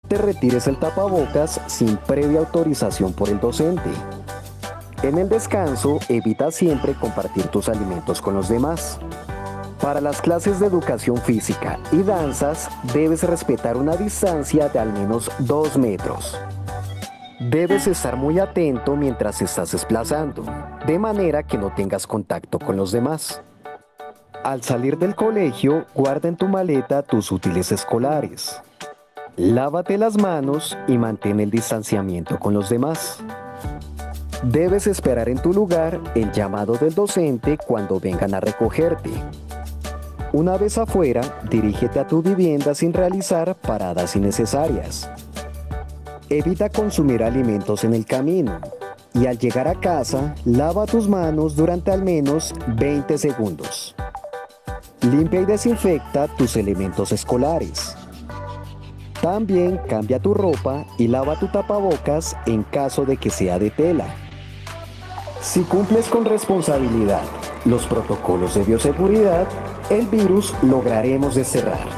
te retires el tapabocas sin previa autorización por el docente. En el descanso, evita siempre compartir tus alimentos con los demás. Para las clases de educación física y danzas, debes respetar una distancia de al menos 2 metros. Debes estar muy atento mientras te estás desplazando, de manera que no tengas contacto con los demás. Al salir del colegio, guarda en tu maleta tus útiles escolares. Lávate las manos y mantén el distanciamiento con los demás. Debes esperar en tu lugar el llamado del docente cuando vengan a recogerte. Una vez afuera, dirígete a tu vivienda sin realizar paradas innecesarias. Evita consumir alimentos en el camino y al llegar a casa, lava tus manos durante al menos 20 segundos. Limpia y desinfecta tus elementos escolares. También cambia tu ropa y lava tu tapabocas en caso de que sea de tela. Si cumples con responsabilidad los protocolos de bioseguridad, el virus lograremos desterrar.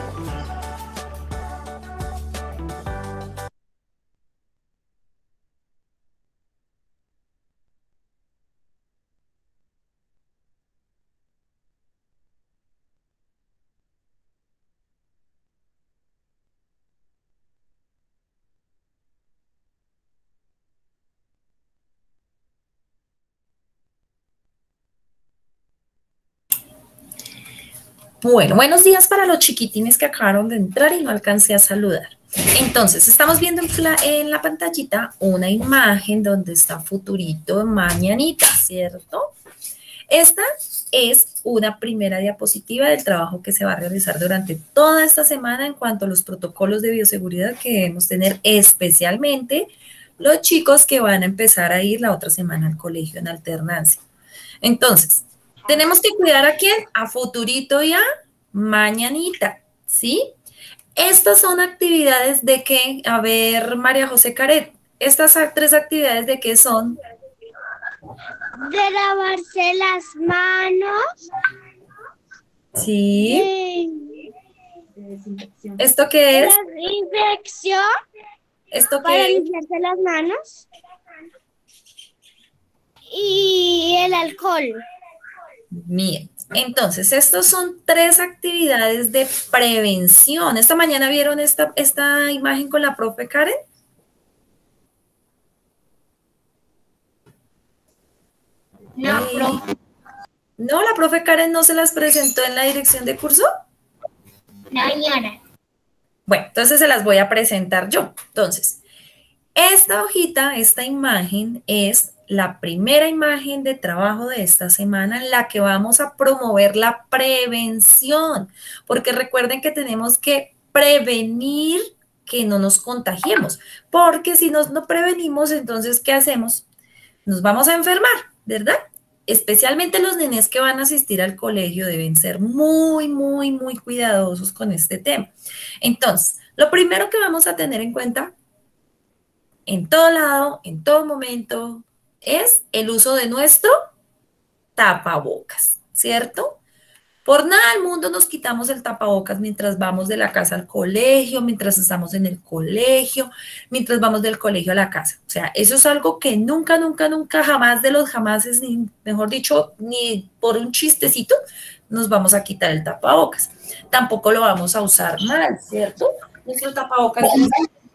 Bueno, buenos días para los chiquitines que acabaron de entrar y no alcancé a saludar. Entonces, estamos viendo en la pantallita una imagen donde está Futurito Mañanita, ¿cierto? Esta es una primera diapositiva del trabajo que se va a realizar durante toda esta semana en cuanto a los protocolos de bioseguridad que debemos tener, especialmente los chicos que van a empezar a ir la otra semana al colegio en alternancia. Entonces, tenemos que cuidar ¿a quién? A Futurito y a Mañanita, ¿sí? Estas son actividades de qué? A ver, María José Caret, estas tres actividades de qué son. De lavarse las manos. Sí. ¿Esto qué es? La infección. ¿Esto para qué es? limpiarse las manos. Y el alcohol. Bien, entonces, estos son tres actividades de prevención. ¿Esta mañana vieron esta imagen con la profe Karen? No, profe. No, la profe Karen no se las presentó en la dirección de curso. Mañana. Bueno, entonces se las voy a presentar yo. Entonces, esta hojita, esta imagen es la primera imagen de trabajo de esta semana en la que vamos a promover la prevención, porque recuerden que tenemos que prevenir que no nos contagiemos, porque si no prevenimos, entonces, ¿qué hacemos? Nos vamos a enfermar, ¿verdad? Especialmente los nenes que van a asistir al colegio deben ser muy, muy, muy cuidadosos con este tema. Entonces, lo primero que vamos a tener en cuenta en todo lado, en todo momento, es el uso de nuestro tapabocas, ¿cierto? Por nada del mundo nos quitamos el tapabocas mientras vamos de la casa al colegio, mientras estamos en el colegio, mientras vamos del colegio a la casa. O sea, eso es algo que nunca, nunca, nunca, jamás de los jamases, ni mejor dicho, ni por un chistecito, nos vamos a quitar el tapabocas. Tampoco lo vamos a usar mal, ¿cierto? Nuestro tapabocas es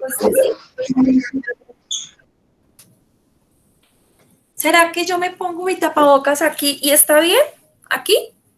¿será que yo me pongo mi tapabocas aquí y está bien? ¿Aquí?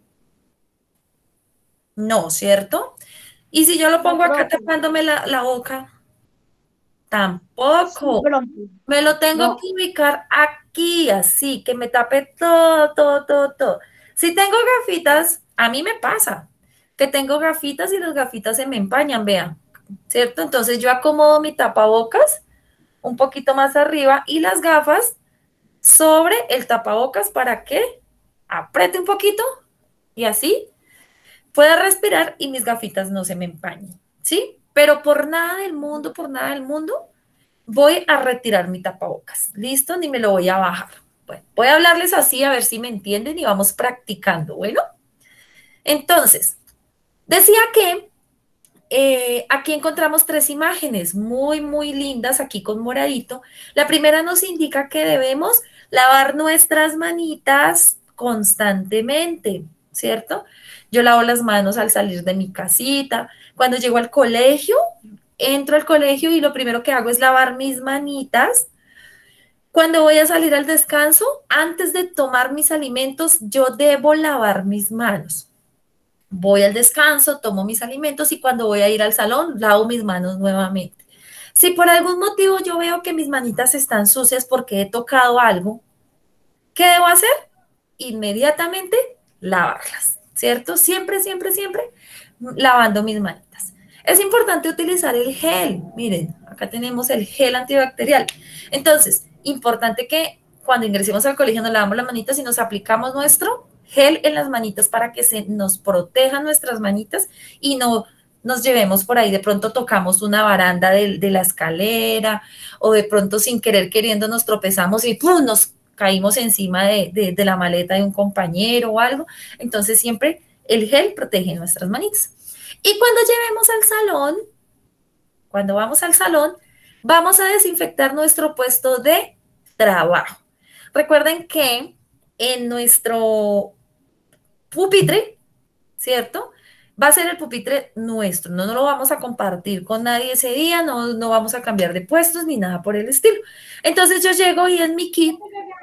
No, ¿cierto? Y si yo lo pongo acá tapándome la boca, tampoco. Me lo tengo que ubicar aquí, así, que me tape todo, todo, todo, todo. Si tengo gafitas, a mí me pasa que tengo gafitas y las gafitas se me empañan, vean, ¿cierto? Entonces yo acomodo mi tapabocas un poquito más arriba y las gafas sobre el tapabocas para que apriete un poquito y así pueda respirar y mis gafitas no se me empañen, ¿sí? Pero por nada del mundo, voy a retirar mi tapabocas. ¿Listo? Ni me lo voy a bajar. Bueno, voy a hablarles así a ver si me entienden y vamos practicando. Bueno, entonces, decía que aquí encontramos tres imágenes muy, muy lindas, aquí con moradito. La primera nos indica que debemos lavar nuestras manitas constantemente, ¿cierto? Yo lavo las manos al salir de mi casita. Cuando llego al colegio, entro al colegio y lo primero que hago es lavar mis manitas. Cuando voy a salir al descanso, antes de tomar mis alimentos, yo debo lavar mis manos. Voy al descanso, tomo mis alimentos y cuando voy a ir al salón, lavo mis manos nuevamente. Si por algún motivo yo veo que mis manitas están sucias porque he tocado algo, ¿qué debo hacer? Inmediatamente lavarlas, ¿cierto? Siempre, siempre, siempre lavando mis manitas. Es importante utilizar el gel. Miren, acá tenemos el gel antibacterial. Entonces, importante que cuando ingresemos al colegio nos lavamos las manitas y nos aplicamos nuestro gel en las manitas para que se nos protejan nuestras manitas y no nos llevemos por ahí, de pronto tocamos una baranda de la escalera o de pronto sin querer queriendo nos tropezamos y ¡pum! Nos caímos encima de la maleta de un compañero o algo. Entonces siempre el gel protege nuestras manitas. Y cuando lleguemos al salón, cuando vamos al salón, vamos a desinfectar nuestro puesto de trabajo. Recuerden que en nuestro pupitre, ¿cierto? Va a ser el pupitre nuestro, no lo vamos a compartir con nadie ese día, no vamos a cambiar de puestos ni nada por el estilo. Entonces yo llego y en mi kit,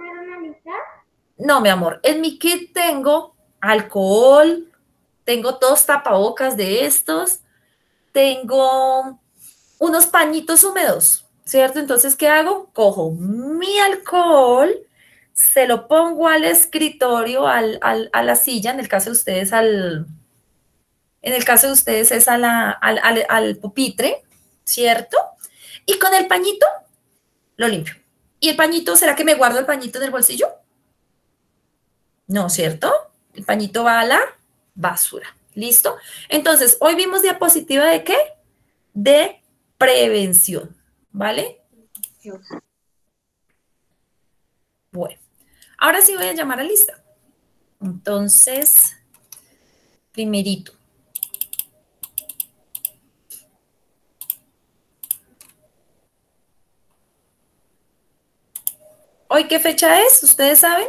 no, mi amor, en mi kit tengo alcohol, tengo 2 tapabocas de estos, tengo unos pañitos húmedos, ¿cierto? Entonces, ¿qué hago? Cojo mi alcohol, se lo pongo al escritorio, a la silla, en el caso de ustedes en el caso de ustedes es al pupitre, ¿cierto? Y con el pañito lo limpio. ¿Y el pañito, será que me guardo el pañito en el bolsillo? No, ¿cierto? El pañito va a la basura. ¿Listo? Entonces, hoy vimos diapositiva de ¿qué? De prevención, ¿vale? Bueno, ahora sí voy a llamar a lista. Entonces, primerito. ¿Hoy qué fecha es? ¿Ustedes saben?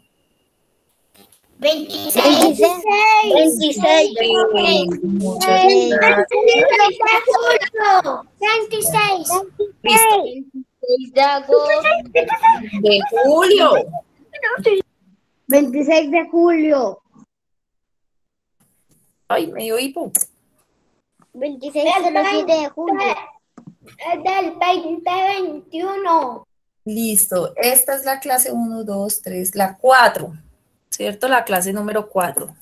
26. 26. Muchas gracias. 26. Listo. 26 de agosto. De julio. 26 de julio. Ay, me dio hipo. 26 de julio. Es del 2021. Listo. Esta es la clase 1, 2, 3, la 4. ¿Cierto? La clase número 4.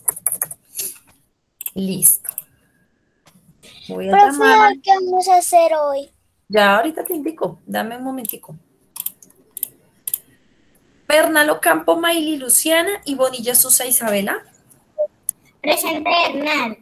Listo. Voy a llamar. ¿Qué vamos a hacer hoy? Ya ahorita te indico. Dame un momentico. Bernal Ocampo, Mayli, Luciana y Bonilla Susa Isabela. Presente, Hernán.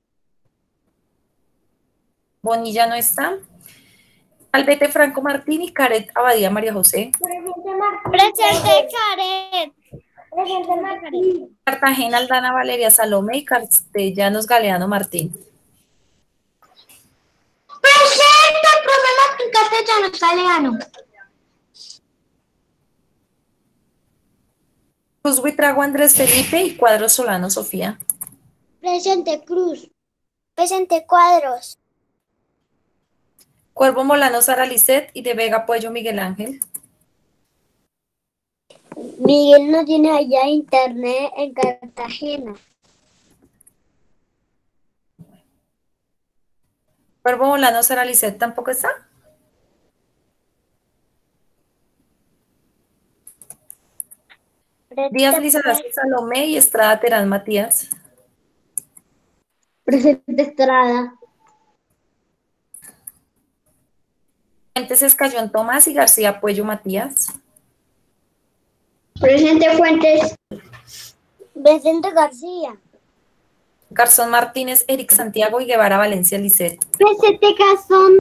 Bonilla no está. Albete Franco Martín y Caret Abadía María José. Presente, Karen. Presente, Martín. Cartagena Aldana Valeria Salome y Castellanos Galeano Martín. Presente, profe Martín Castellanos Galeano. Cruz Buitrago Andrés Felipe y Cuadros Solano Sofía. Presente, Cruz. Presente, Cuadros. Cuervo Molano Sara Lisset y de Vega Puello Miguel Ángel. Miguel no tiene allá internet en Cartagena. Cuervo Molano Sara Lisset tampoco está. Díaz Lizarrazo Salomé y Estrada Terán Matías. Presente, Estrada. Fuentes Escayón Tomás y García Puello Matías. Presente, Fuentes. Presente, García. Garzón Martínez, Eric Santiago y Guevara Valencia Lisset. Presente, Garzón.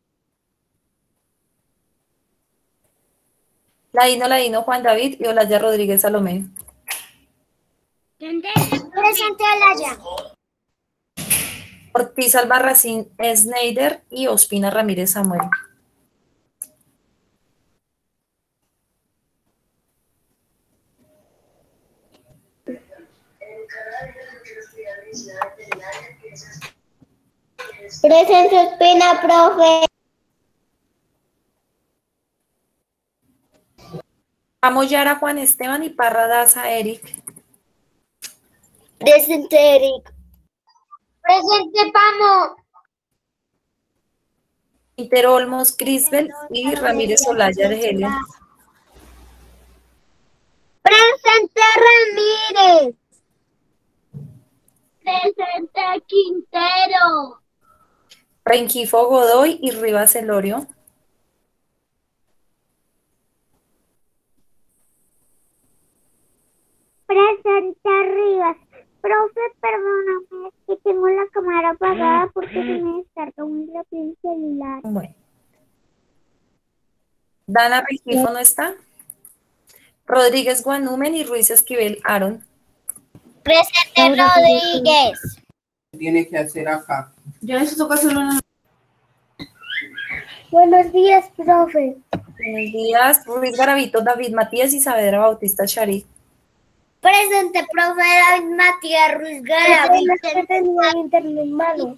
Ladino Juan David y Olaya Rodríguez Salomé. Presente, Alaya. Ortiz Albarracín Schneider y Ospina Ramírez Samuel. Presente Ospina, profe. Amoyara Juan Esteban y Parra Daza Eric. Presente Eric. Presente Pamo. Quintero Olmos Crisbel y Ramírez Olaya Argelia. Presente Ramírez. Presente Quintero. Rengifo Godoy y Rivas Elorio. Presente Rivas. Profe, perdóname, es que tengo la cámara apagada porque se me descarga muy rápido el celular. Bueno. Dana Rengifo no está. Rodríguez Guanúmen y Ruiz Esquivel Aaron. Presente Rodríguez. Tiene que hacer acá. Ya eso toca hacerlo en... Buenos días, profe. Buenos días. Ruiz Garavito, David Matías y Saavedra Bautista Charí. Presente, profe David Matías Ruiz Garavito. Que tenía internet malo.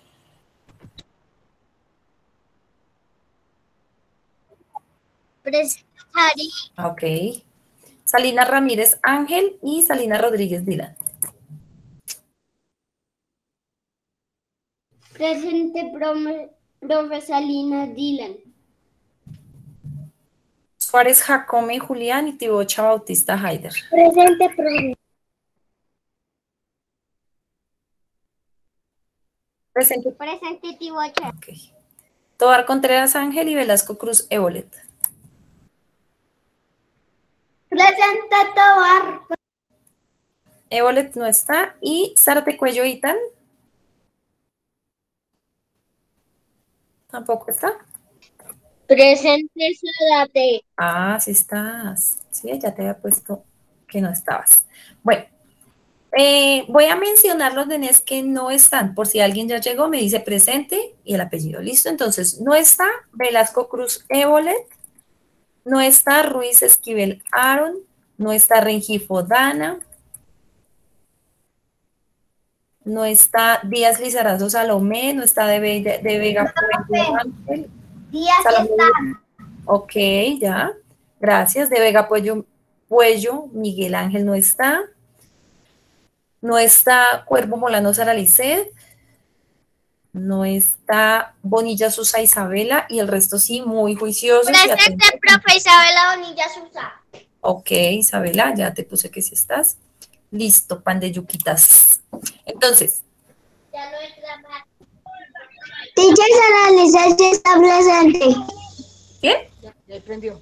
Presente Ari. Ok. Salina Ramírez Ángel y Salina Rodríguez Dylan. Presente, profe Salina Dylan. Suárez Jacome Julián y Tibocha Bautista Haider. Presente, profe. Presente. Presente, Tibocha. Ok. Tobar Contreras Ángel y Velasco Cruz Evolet. Presente, Tobar. Evolet no está. Y Zárate Cuello Itan. Tampoco está. Presente, Zárate. Ah, sí estás. Sí, ya te había puesto que no estabas. Bueno, voy a mencionar los nenes que no están. Por si alguien ya llegó, me dice presente y el apellido. Listo. Entonces, no está Velasco Cruz Evolet. No está Ruiz Esquivel Aaron. No está Rengifo Dana. No está Díaz Lizarazo Salomé. No está de Vega Puello Ángel. Díaz Salomé. está. Ok, ya. Gracias. De Vega Puello, Miguel Ángel no está. No está Cuervo Molano Saralicet. No está Bonilla Susa Isabela. Y el resto sí, muy juiciosos. Presente, profe Isabela Bonilla Susa. Ok, Isabela, ya te puse que sí estás. Listo, pan de yuquitas. Entonces. Ya lo he grabado. Teacher Saralicet ya está presente. ¿Quién? Ya prendió.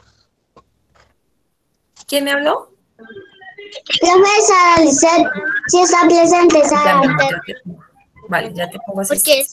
¿Quién me habló? Profe Saralicet sí está presente, Vale, ya te pongo así. Porque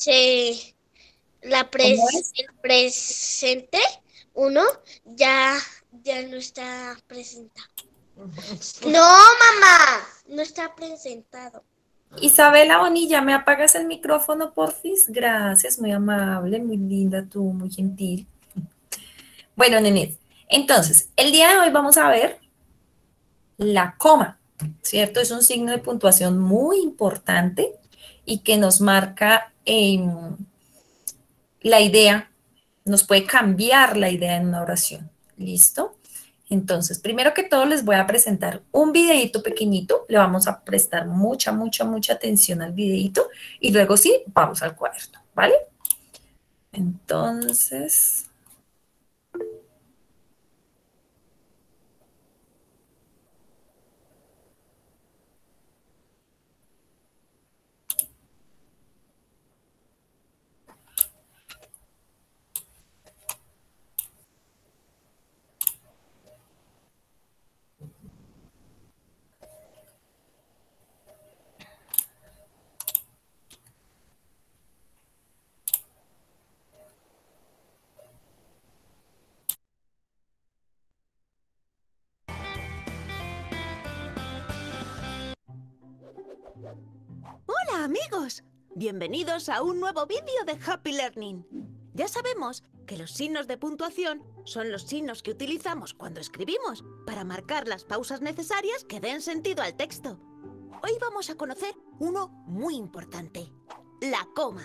¿Cómo es? el presente, uno, ya no está presentado. No, mamá, no está presentado. Isabela Bonilla, ¿me apagas el micrófono, porfis? Gracias, muy amable, muy linda tú, muy gentil. Bueno, nenes, entonces, el día de hoy vamos a ver la coma, ¿cierto? Es un signo de puntuación muy importante y que nos marca la idea, nos puede cambiar la idea en una oración. ¿Listo? Entonces, primero que todo les voy a presentar un videito pequeñito, le vamos a prestar mucha atención al videito y luego sí, vamos al cuaderno, ¿vale? Entonces... Hola, amigos. Bienvenidos a un nuevo vídeo de Happy Learning. Ya sabemos que los signos de puntuación son los signos que utilizamos cuando escribimos para marcar las pausas necesarias que den sentido al texto. Hoy vamos a conocer uno muy importante, la coma.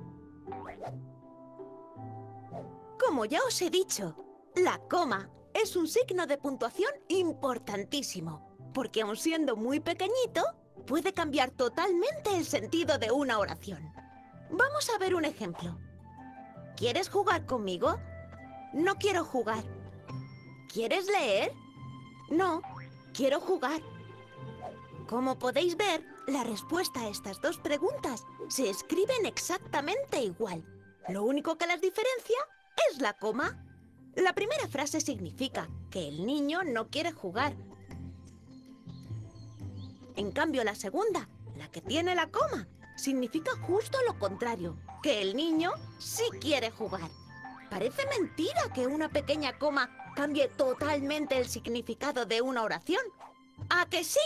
Como ya os he dicho, la coma es un signo de puntuación importantísimo, porque aun siendo muy pequeñito, puede cambiar totalmente el sentido de una oración. Vamos a ver un ejemplo. ¿Quieres jugar conmigo? No quiero jugar. ¿Quieres leer? No, quiero jugar. Como podéis ver, la respuesta a estas dos preguntas se escriben exactamente igual. Lo único que las diferencia es la coma. La primera frase significa que el niño no quiere jugar. En cambio, la segunda, la que tiene la coma, significa justo lo contrario, que el niño sí quiere jugar. Parece mentira que una pequeña coma cambie totalmente el significado de una oración. ¿A que sí?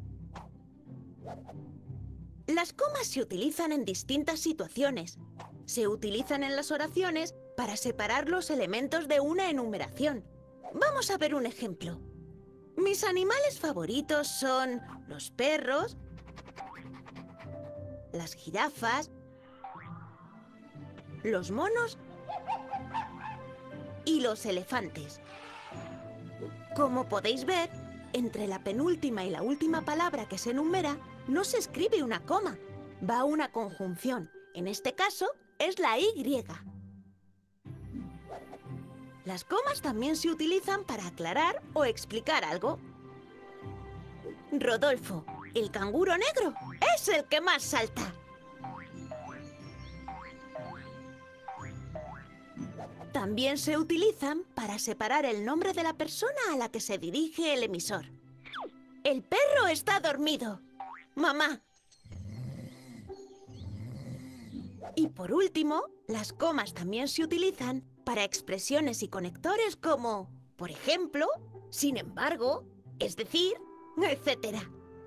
Las comas se utilizan en distintas situaciones. Se utilizan en las oraciones para separar los elementos de una enumeración. Vamos a ver un ejemplo. Mis animales favoritos son los perros, las jirafas, los monos y los elefantes. Como podéis ver, entre la penúltima y la última palabra que se enumera no se escribe una coma, va una conjunción. En este caso es la Y. Las comas también se utilizan para aclarar o explicar algo. Rodolfo, el canguro negro, es el que más salta. También se utilizan para separar el nombre de la persona a la que se dirige el emisor. El perro está dormido. Mamá. Y por último, las comas también se utilizan para expresiones y conectores como, por ejemplo, sin embargo, es decir, etcétera.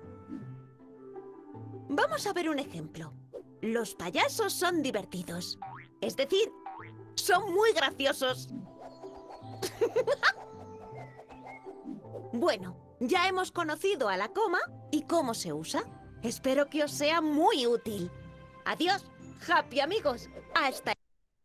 Vamos a ver un ejemplo. Los payasos son divertidos. Es decir, son muy graciosos. Bueno, ya hemos conocido a la coma y cómo se usa. Espero que os sea muy útil. Adiós, happy amigos. Hasta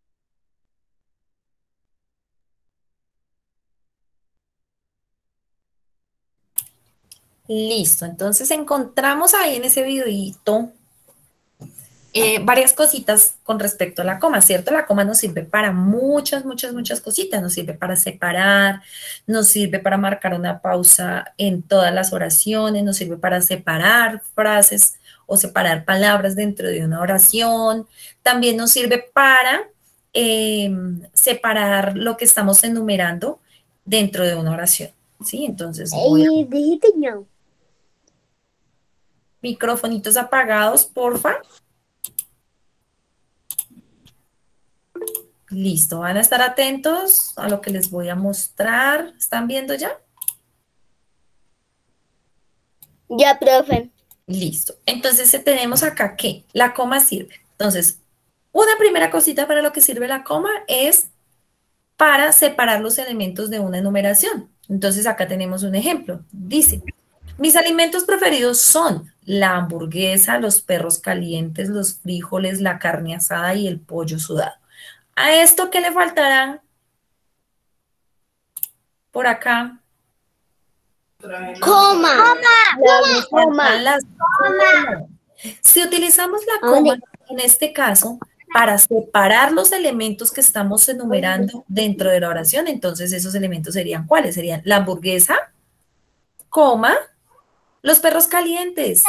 Listo, entonces encontramos ahí en ese videíto varias cositas con respecto a la coma, ¿cierto? La coma nos sirve para muchas cositas. Nos sirve para separar, nos sirve para marcar una pausa en todas las oraciones, nos sirve para separar frases o separar palabras dentro de una oración. También nos sirve para separar lo que estamos enumerando dentro de una oración, ¿sí? Entonces dijiste no. Microfonitos apagados, porfa. Listo, van a estar atentos a lo que les voy a mostrar. ¿Están viendo ya? Ya, profe. Listo. Entonces tenemos acá que la coma sirve. Entonces, una primera cosita para lo que sirve la coma es para separar los elementos de una enumeración. Entonces acá tenemos un ejemplo. Dice, mis alimentos preferidos son la hamburguesa, los perros calientes, los frijoles, la carne asada y el pollo sudado. ¿A esto qué le faltará? Por acá. Coma. Faltan las comas. Si utilizamos la coma, en este caso, para separar los elementos que estamos enumerando dentro de la oración, entonces esos elementos serían, ¿cuáles? Serían la hamburguesa, coma, los perros calientes,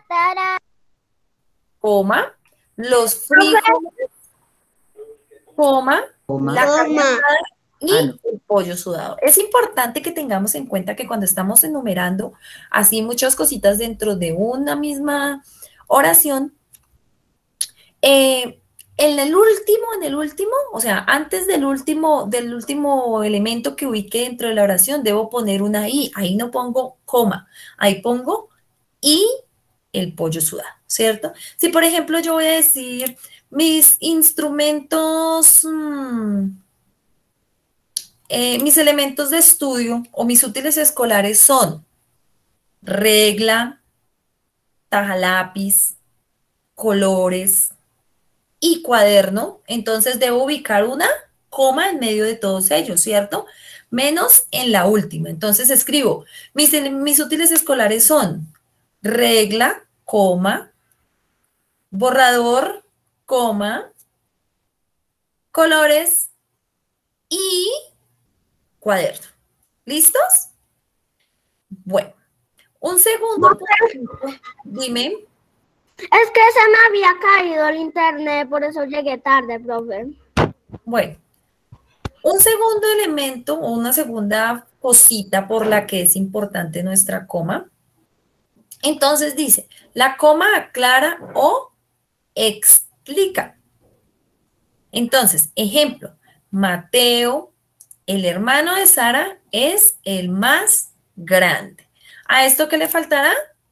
coma, los frijoles, coma, la carne asada y el pollo sudado. Es importante que tengamos en cuenta que cuando estamos enumerando así muchas cositas dentro de una misma oración, en el último, o sea, antes del último elemento que ubique dentro de la oración, debo poner una I. Ahí no pongo coma, ahí pongo I el pollo sudado, ¿cierto? Si, por ejemplo, yo voy a decir mis instrumentos, mis elementos de estudio o mis útiles escolares son regla, taja lápiz, colores y cuaderno, entonces debo ubicar una coma en medio de todos ellos, ¿cierto? Menos en la última. Entonces escribo, mis útiles escolares son regla, coma, borrador, coma, colores y cuaderno. ¿Listos? Bueno, un segundo. Dime. Es que se me había caído el internet, por eso llegué tarde, profe. Bueno, un segundo elemento o una segunda cosita por la que es importante nuestra coma. Entonces dice, la coma aclara o explica. Entonces, ejemplo, Mateo, el hermano de Sara, es el más grande. ¿A esto qué le faltará?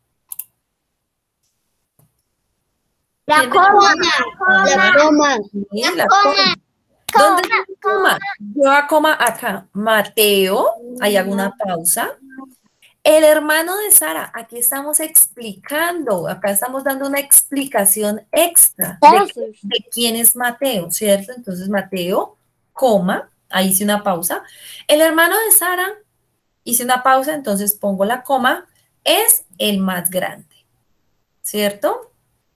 La coma. La coma. Sí, la coma. ¿Dónde está la coma? Yo hago coma acá. Mateo, ahí hago una pausa. El hermano de Sara, aquí estamos explicando, acá estamos dando una explicación extra de quién es Mateo, ¿cierto? Entonces Mateo, coma, ahí hice una pausa. El hermano de Sara, hice una pausa, entonces pongo la coma, es el más grande, ¿cierto?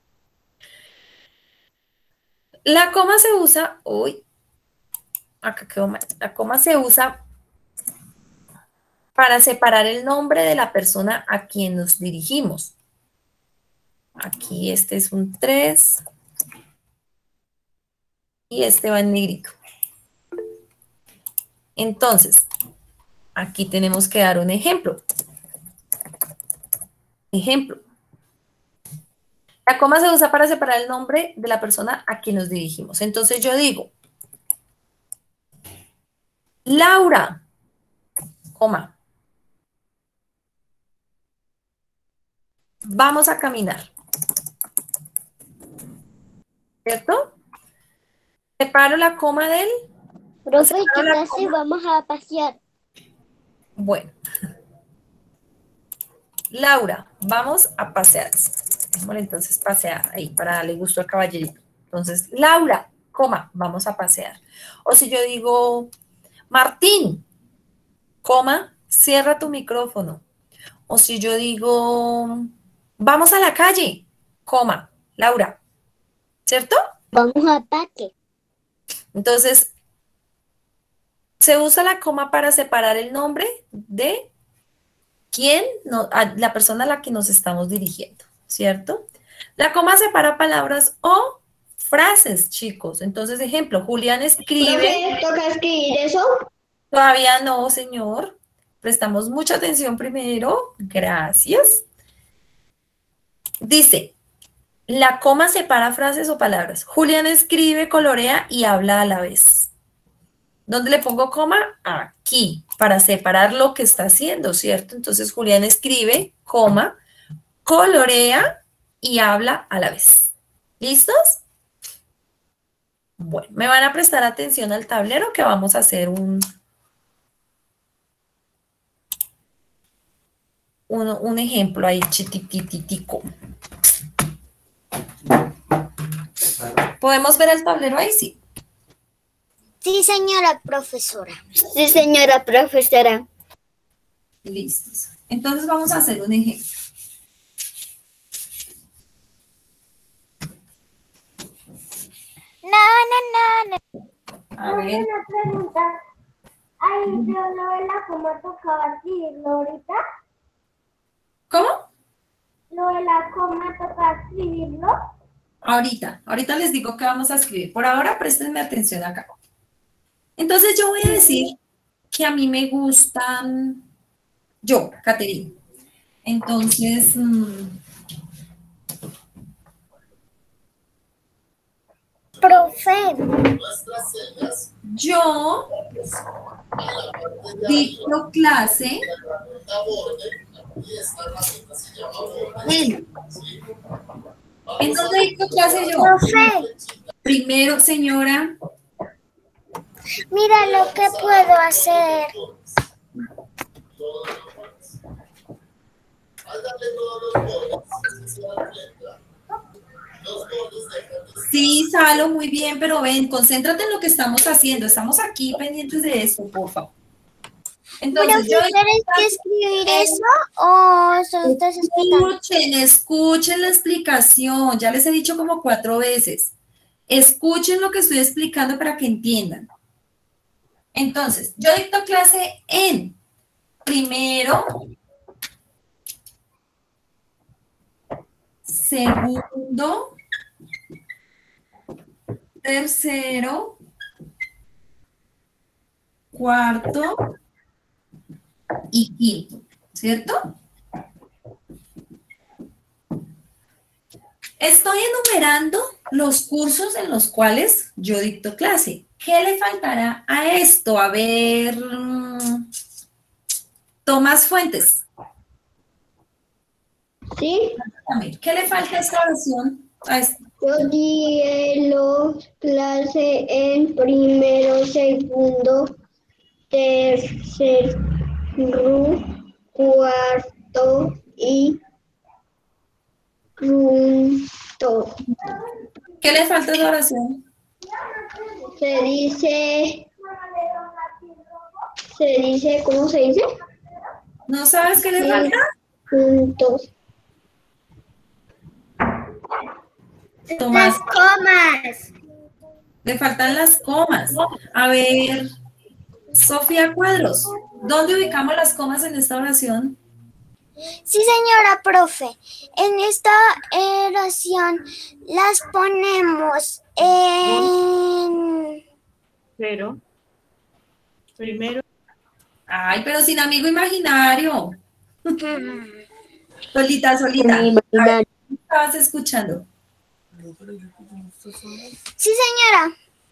La coma se usa, acá quedó mal, la coma se usa para separar el nombre de la persona a quien nos dirigimos. Aquí este es un 3 y este va en negrito. Entonces, aquí tenemos que dar un ejemplo. Ejemplo. La coma se usa para separar el nombre de la persona a quien nos dirigimos. Entonces yo digo, Laura, coma. Vamos a caminar. ¿Cierto? Separo la coma del... Profe, ¿qué vamos a pasear? Bueno. Laura, vamos a pasear. Démosle entonces pasear ahí para darle gusto al caballerito. Entonces, Laura, coma, vamos a pasear. O si yo digo, Martín, coma, cierra tu micrófono. O si yo digo, vamos a la calle, coma, Laura, ¿cierto? Vamos a ataque. Entonces, se usa la coma para separar el nombre de la persona a la que nos estamos dirigiendo, ¿cierto? La coma separa palabras o frases, chicos. Entonces, ejemplo, Julián escribe. ¿Toca escribir eso? Todavía no, señor. Prestamos mucha atención primero. Gracias. Dice, la coma separa frases o palabras. Julián escribe, colorea y habla a la vez. ¿Dónde le pongo coma? Aquí, para separar lo que está haciendo, ¿cierto? Entonces, Julián escribe, coma, colorea y habla a la vez. ¿Listos? Bueno, me van a prestar atención al tablero que vamos a hacer un ejemplo ahí chiquititico. ¿Podemos ver el tablero ahí? Sí. Sí, señora profesora. Sí, señora profesora. Listos. Entonces vamos a hacer un ejemplo. No. A ver. Una pregunta. Ay, pero lo de la coma tocaba escribirlo ahorita. ¿Cómo? Lo de la coma tocaba escribirlo. Ahorita les digo que vamos a escribir. Por ahora préstenme atención acá. Entonces yo voy a decir que a mí me gustan, yo, Caterina. Entonces, Profe. yo dicto clase Él. ¿En dónde dicto clase yo? Profe, Primero, señora. mira lo que puedo hacer. Sí, Salo, muy bien, pero ven, concéntrate en lo que estamos haciendo. Estamos aquí pendientes de eso, por favor. Entonces, Profe, yo ¿tienes que escribir eso o solo estás explicando? escuchen la explicación. Ya les he dicho como 4 veces. Escuchen lo que estoy explicando para que entiendan. Entonces, yo dicto clase en primero, segundo, tercero, cuarto y quinto, ¿cierto? Estoy enumerando los cursos en los cuales yo dicto clase. ¿Qué le faltará a esto? A ver, Tomás Fuentes. Sí, ¿Qué le falta a esta oración? A esta? yo di los clase en primero, segundo, tercero, cuarto y quinto. ¿Qué le falta a esta oración? ¿Cómo se dice? ¿No sabes qué le falta? Juntos. Tomás, Las comas. le faltan las comas. A ver, Sofía Cuadros, ¿dónde ubicamos las comas en esta oración? Sí, señora profe. En esta oración las ponemos en... Pero, primero, Ay, pero sin amigo imaginario. Solita, solita. A ver, ¿qué estabas escuchando? Sí, señora.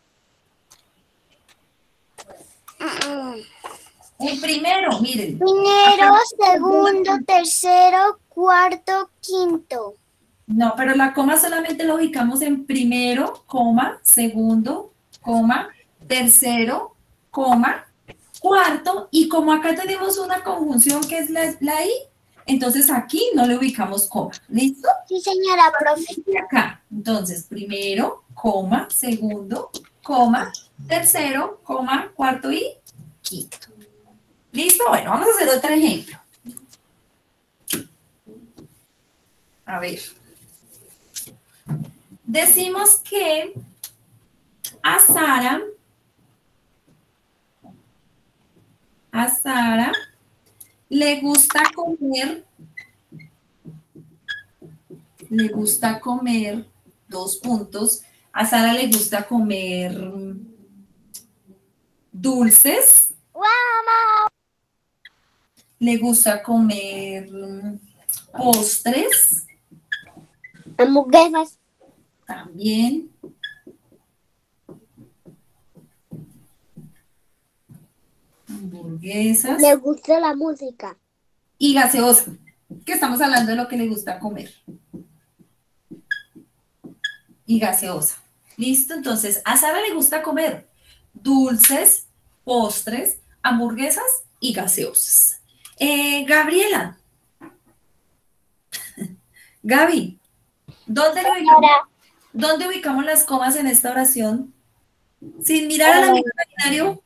El primero, miren. Primero, segundo, tercero, cuarto, quinto. No, pero la coma solamente la ubicamos en primero, coma, segundo, coma, tercero, coma, cuarto, y como acá tenemos una conjunción que es la I, entonces aquí no le ubicamos coma. ¿Listo? Sí, señora profe. Y acá, entonces, primero, coma, segundo, coma, tercero, coma, cuarto y quinto. ¿Listo? Bueno, vamos a hacer otro ejemplo. A ver. Decimos que a Sara le gusta comer, 2 puntos, a Sara le gusta comer dulces, le gusta comer postres, Hamburguesas. también. Hamburguesas. Me gusta la música. Y gaseosa, que estamos hablando de lo que le gusta comer. Y gaseosa. ¿Listo? Entonces, a Sara le gusta comer dulces, postres, hamburguesas y gaseosas. Gabriela. Gaby, ¿dónde ubicamos las comas en esta oración? Sin mirar al amigo imaginario.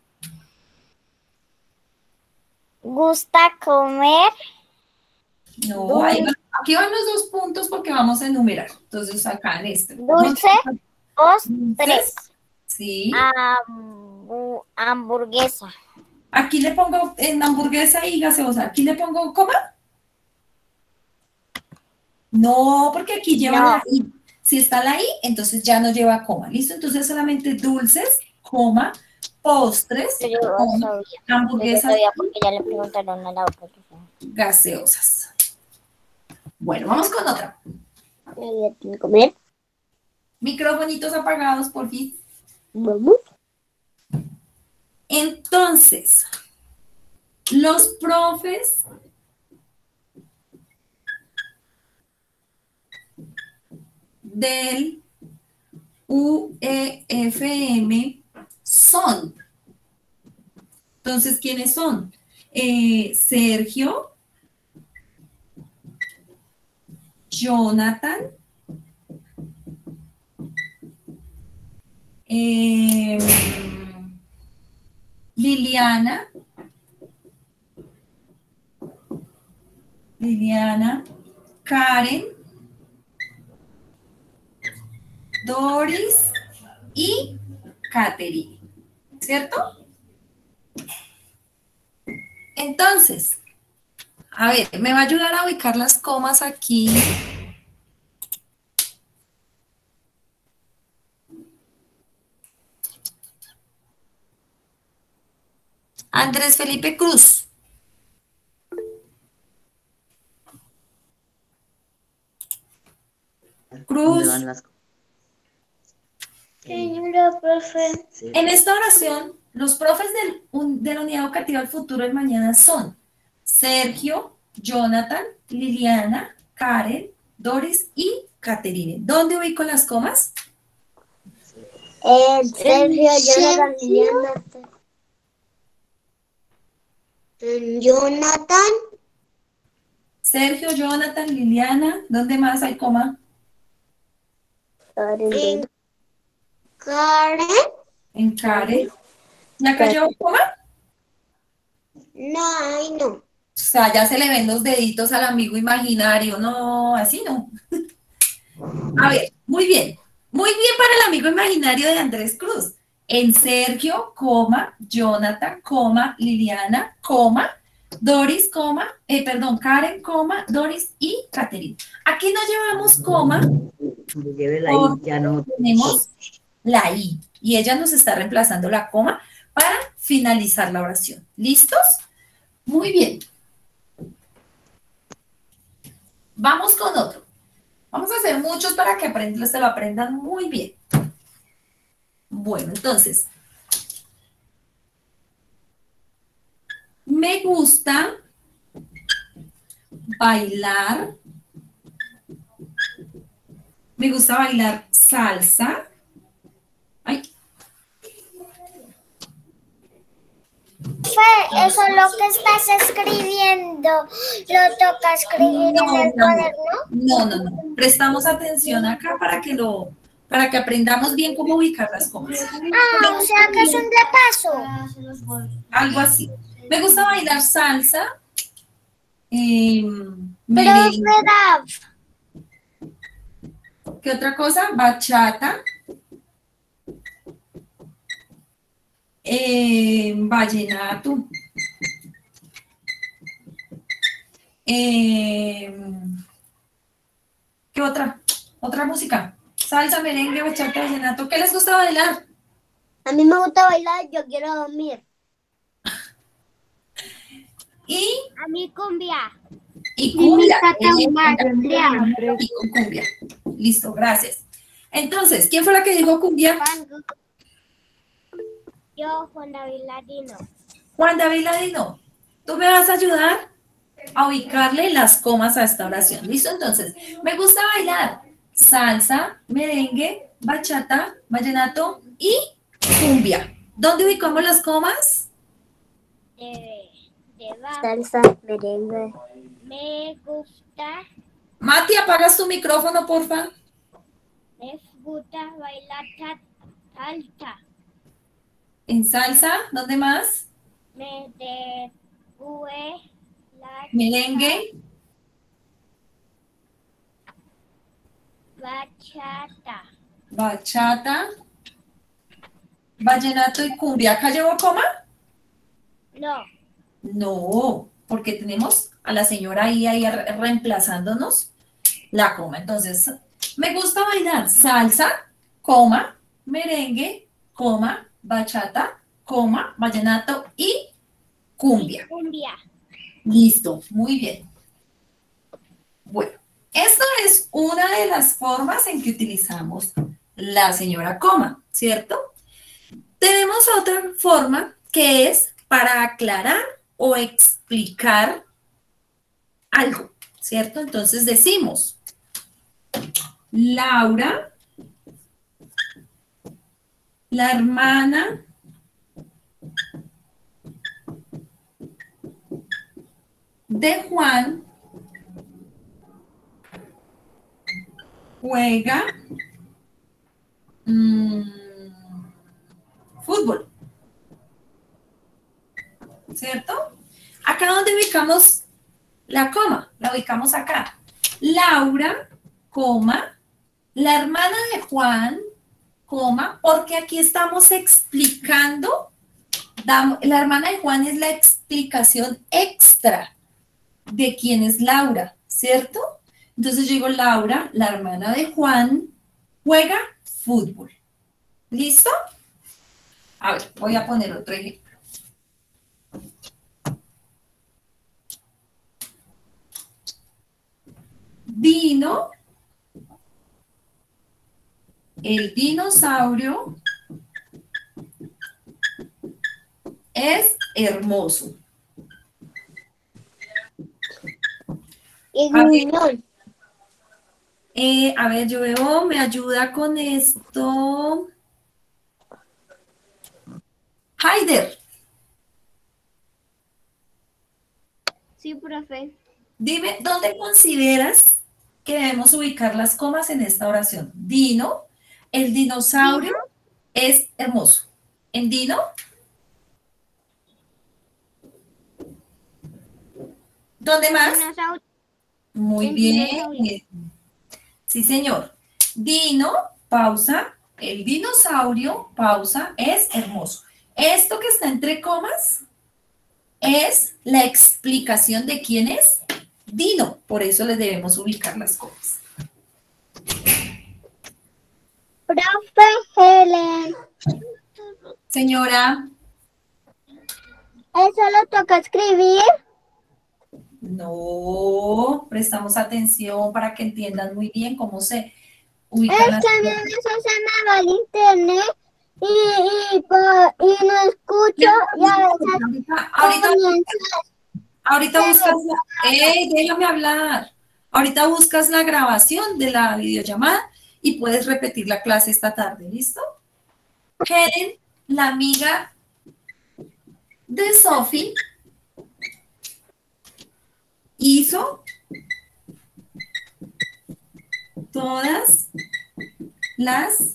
Gusta comer. No, aquí van los 2 puntos porque vamos a enumerar. Entonces, acá en este. Dulce, postres. Sí. Hamburguesa. Aquí le pongo en hamburguesa y gaseosa. ¿Aquí le pongo coma? No, porque aquí lleva la I. Si está la I, entonces ya no lleva coma. ¿Listo? Entonces solamente dulces, coma, postres, coma, hamburguesas Porque ya le preguntaron a la otra. gaseosas. Bueno, vamos con otra. ¿Comer? Microfonitos apagados, por fin. Vamos. Entonces, los profes del UEFM son. Entonces, ¿quiénes son? Sergio, Jonathan, Liliana, Karen, Doris y Katherine, ¿cierto? Entonces, a ver, me va a ayudar a ubicar las comas aquí. Andrés Felipe Cruz. Cruz. Señora profe. En esta oración, los profes de la unidad educativa del futuro del mañana son Sergio, Jonathan, Liliana, Karen, Doris y Caterine. ¿Dónde ubico las comas? Sergio, Jonathan, Liliana. Jonathan. Sergio, Jonathan, Liliana. ¿Dónde más hay coma? Karen. En Karen. ¿Y acá llevo coma? No, ahí no. O sea, ya se le ven los deditos al amigo imaginario. No, así no. A ver, muy bien. Muy bien para el amigo imaginario de Andrés Cruz. En Sergio, coma, Jonathan, coma, Liliana, coma, Doris, coma, Karen, coma, Doris y Caterine. Aquí no llevamos coma. Tenemos la I. Y ella nos está reemplazando la coma para finalizar la oración. ¿Listos? Muy bien. Vamos con otro. Vamos a hacer muchos para que se lo aprendan muy bien. Bueno, entonces. Me gusta bailar. Me gusta bailar salsa. Ay. Eso es lo que estás escribiendo. ¿Lo toca escribir en el cuaderno? No. Prestamos atención acá para que aprendamos bien cómo ubicar las comas. O sea que es un repaso. Algo así. Me gusta bailar salsa. Profe Daf. ¿Qué otra cosa? Bachata. Vallenato. ¿Qué otra? Otra música. Salsa, merengue, bachata, vallenato. ¿Qué les gusta bailar? A mí me gusta bailar, yo quiero dormir. Y A mí cumbia. y cumbia. Y Y con cumbia. Listo, gracias. Entonces, ¿quién fue la que dijo cumbia? Yo, Juan David Ladino. Juan David Ladino. Tú me vas a ayudar a ubicarle las comas a esta oración. ¿Listo? Entonces, me gusta bailar salsa, merengue, bachata, vallenato y cumbia. ¿Dónde ubicamos las comas? Salsa, merengue. Me gusta, Mati, apagas tu micrófono, porfa. me gusta bailar salsa. En salsa, ¿dónde más? Me de la Merengue, bachata. bachata, vallenato y cumbia. ¿Acá llevo coma? No. No, porque tenemos a la señora ahí reemplazándonos la coma. Entonces, me gusta bailar salsa, coma, merengue, coma, bachata, coma, vallenato y cumbia. Cumbia. Listo, muy bien. Bueno, esta es una de las formas en que utilizamos la señora coma, ¿cierto? Tenemos otra forma que es para aclarar o explicar algo, ¿cierto? Entonces decimos, Laura, la hermana de Juan, juega fútbol. ¿Cierto? Acá donde ubicamos la coma, la ubicamos acá. Laura, coma, la hermana de Juan, coma, porque aquí estamos explicando, la hermana de Juan es la explicación extra de quién es Laura, ¿cierto? Entonces yo digo, Laura, la hermana de Juan, juega fútbol. ¿Listo? A ver, voy a poner otro ejemplo. Dino, el dinosaurio, es hermoso. Y A ver. gruñón. A ver, yo veo, me ayuda con esto. Haider, Sí, profe. dime, ¿dónde consideras que debemos ubicar las comas en esta oración? Dino, el dinosaurio es hermoso. ¿En Dino? ¿Dónde más? Dinosaurio. Muy El bien. dinosaurio. Sí, señor. Dino, pausa. El dinosaurio, pausa, es hermoso. Esto que está entre comas es la explicación de quién es Dino. Por eso les debemos ubicar las comas. Profe Helen. Señora, ¿Eso lo toca escribir? no prestamos atención para que entiendan muy bien cómo se ubican Es las que a mí comas. eso se me va el internet y no escucho y a veces Ahorita buscas déjame hablar. Ahorita buscas la grabación de la videollamada y puedes repetir la clase esta tarde, ¿listo? Helen, la amiga de Sophie, hizo todas las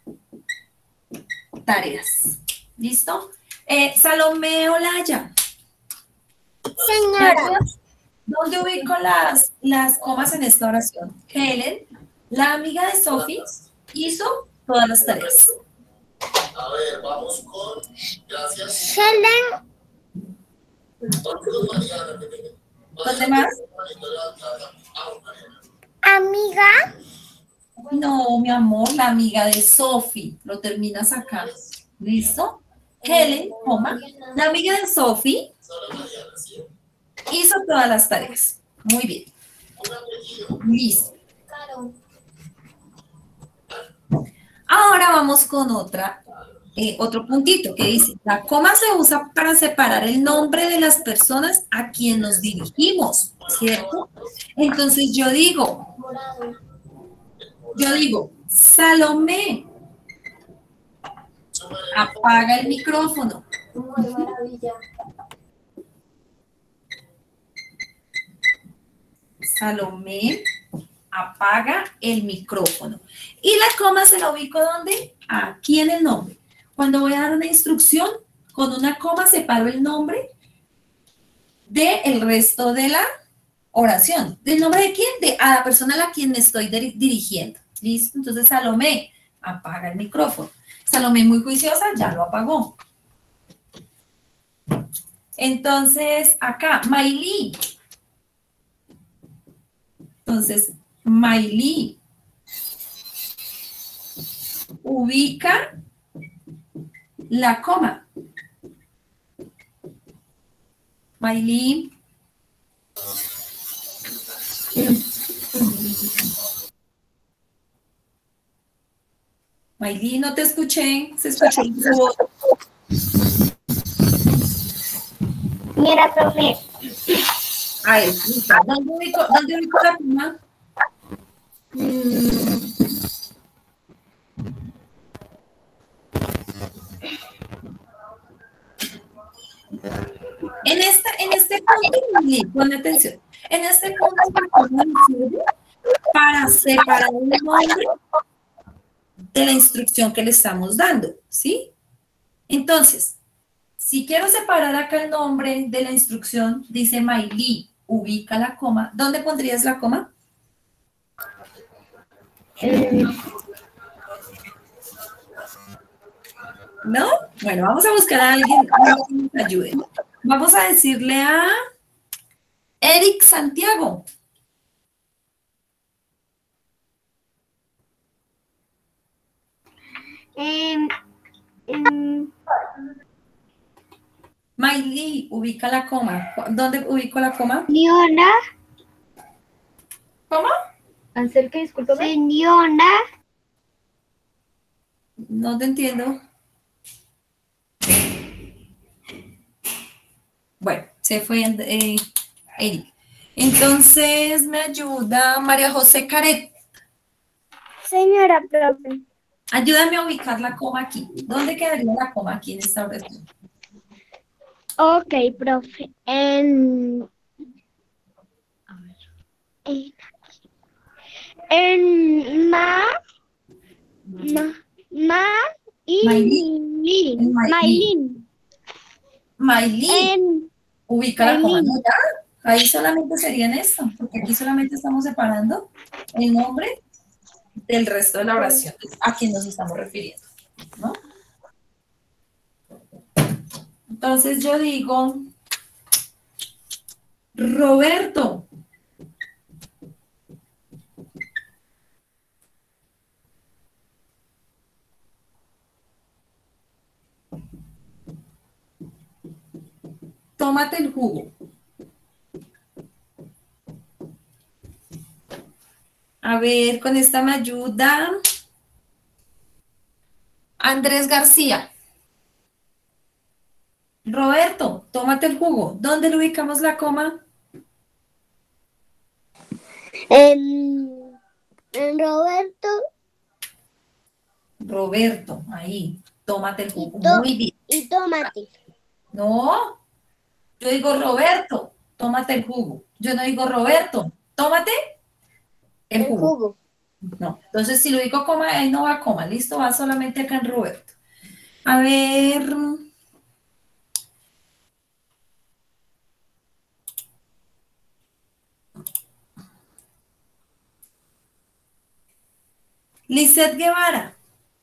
tareas. ¿Listo? Salomé Olaya. Señora. ¿Dónde ubico las comas en esta oración? Helen, la amiga de Sophie, hizo todas las tareas. A ver, vamos con. Gracias. Helen. ¿Dónde más? Amiga. No, mi amor, la amiga de Sophie. Lo terminas acá. ¿Listo? Helen, coma, la amiga de Sophie, hizo todas las tareas. Muy bien. Listo. Ahora vamos con otro puntito que dice, la coma se usa para separar el nombre de las personas a quien nos dirigimos, ¿cierto? Entonces yo digo, Salomé, apaga el micrófono. Salomé, apaga el micrófono. Y la coma se la ubico ¿dónde? Aquí en el nombre. Cuando voy a dar una instrucción, con una coma separo el nombre del resto de la oración. ¿Del nombre de quién? De a la persona a la quien me estoy dirigiendo. ¿Listo? Entonces, Salomé, apaga el micrófono. Salomé, muy juiciosa, ya lo apagó. Entonces, acá, Maylí. Entonces, Maylí ubica la coma. Maylí. Maylí, no te escuché. Se escuchó tu voz. Mira, profe. A ver, ¿dónde ubico la coma? En este punto, Lili, pon atención. En este punto, para separar el nombre de la instrucción que le estamos dando, ¿sí? Entonces, si quiero separar acá el nombre de la instrucción, dice Mailí, ubica la coma. ¿Dónde pondrías la coma? ¿No? Bueno, vamos a buscar a alguien que nos ayude. Vamos a decirle a Eric Santiago. Mailí, ubica la coma. ¿Dónde ubico la coma? Señora, ¿Cómo? Ansel, que discúlpame. señora, No te entiendo. Bueno, se fue Eric. Entonces, me ayuda María José Caret. Señora, profe. Ayúdame a ubicar la coma aquí. ¿Dónde quedaría la coma aquí en esta oración? ok, profe, en y Maylin. Lin. Maylin. Maylin. Ubica la coma. Maylin. ¿No? Ya. Ahí solamente sería en esto, porque aquí solamente estamos separando el nombre del resto de la oración a quien nos estamos refiriendo, ¿no? Entonces yo digo, Roberto. Tómate el jugo. A ver, con esta me ayuda Andrés García. Roberto, tómate el jugo. ¿Dónde le ubicamos la coma? En Roberto Roberto, ahí. Tómate el jugo. Muy bien. y tomate. No, yo digo Roberto, tómate el jugo. Yo no digo Roberto, tómate el jugo. No, entonces si lo digo coma, ahí no va coma, listo, va solamente acá en Roberto. A ver. Lizeth Guevara,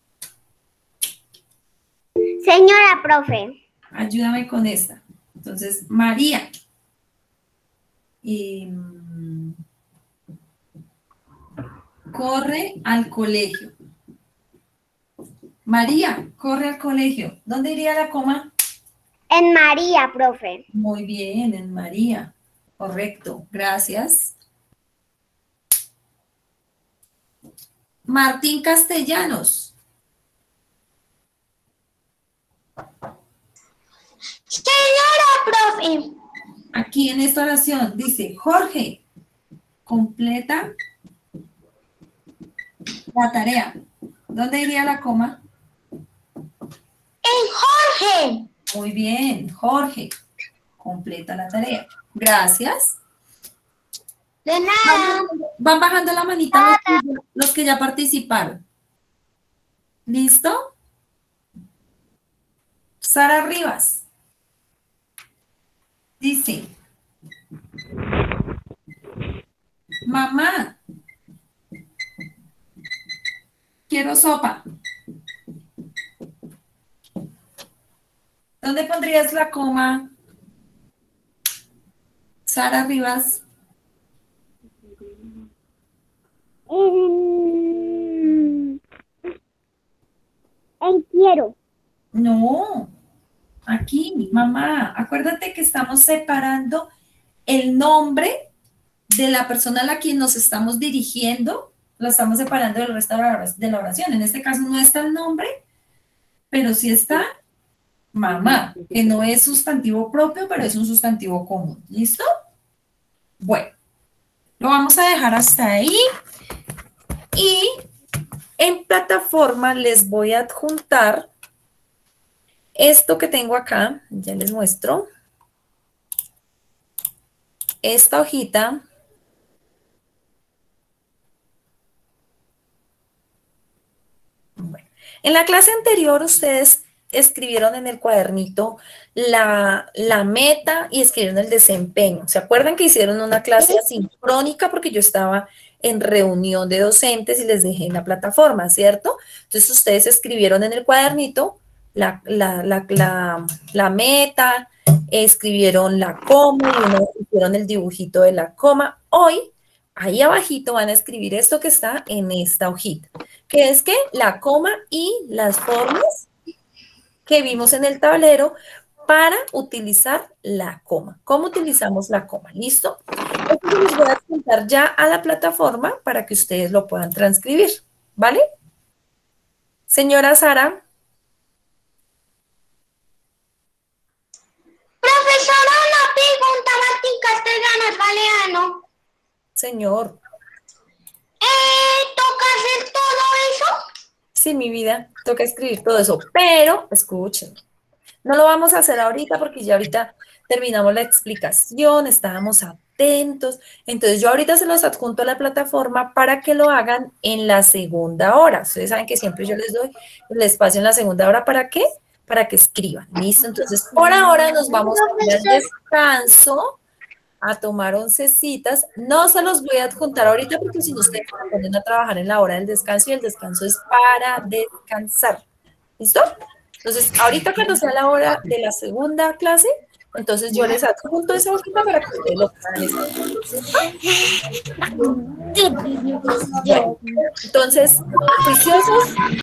Señora profe. ayúdame con esta. Entonces, María. Corre al colegio. María, corre al colegio. ¿Dónde iría la coma? En María, profe. Muy bien, en María. Correcto, gracias. Martín Castellanos. Señora profe. Aquí en esta oración dice, Jorge, completa la tarea. ¿Dónde iría la coma? En Jorge. Muy bien, Jorge, completa la tarea. Gracias. De nada. Van bajando la manita los que ya participaron. ¿Listo? Sara Rivas. Dice, mamá, quiero sopa. ¿Dónde pondrías la coma? Sara Rivas. En quiero. No, aquí, mamá. Acuérdate que estamos separando el nombre de la persona a la quien nos estamos dirigiendo. Lo estamos separando del resto de la oración. En este caso no está el nombre, pero sí está mamá, que no es sustantivo propio, pero es un sustantivo común. ¿Listo? Bueno, lo vamos a dejar hasta ahí. Y en plataforma les voy a adjuntar Esto que tengo acá, ya les muestro. Esta hojita. Bueno, en la clase anterior ustedes escribieron en el cuadernito la meta y escribieron el desempeño. ¿Se acuerdan que hicieron una clase asincrónica porque yo estaba en reunión de docentes y les dejé en la plataforma, ¿cierto? Entonces ustedes escribieron en el cuadernito la meta, escribieron la coma y hicieron el dibujito de la coma. Hoy, ahí abajito van a escribir esto que está en esta hojita, que es que la coma y las formas que vimos en el tablero para utilizar la coma. ¿Cómo utilizamos la coma? ¿Listo? Esto les voy a adjuntar ya a la plataforma para que ustedes lo puedan transcribir, ¿vale? Señora Sara. Profesora, una pregunta, Martín Castellanos Galeano. Señor. ¿Toca hacer todo eso? Sí, mi vida, toca escribir todo eso, pero escuchen, no lo vamos a hacer ahorita porque ya ahorita terminamos la explicación, estábamos atentos, entonces yo ahorita se los adjunto a la plataforma para que lo hagan en la segunda hora. Ustedes saben que siempre yo les doy el espacio en la segunda hora, ¿para qué? Para que escriban, ¿listo? Entonces, por ahora nos vamos a ir al descanso, a tomar oncecitas. No se los voy a adjuntar ahorita porque si no ustedes se ponen a trabajar en la hora del descanso y el descanso es para descansar. ¿Listo? Entonces, ahorita cuando sea la hora de la segunda clase, entonces yo les adjunto esa hojita para que ustedes lo puedan escribir. Entonces, juiciosos.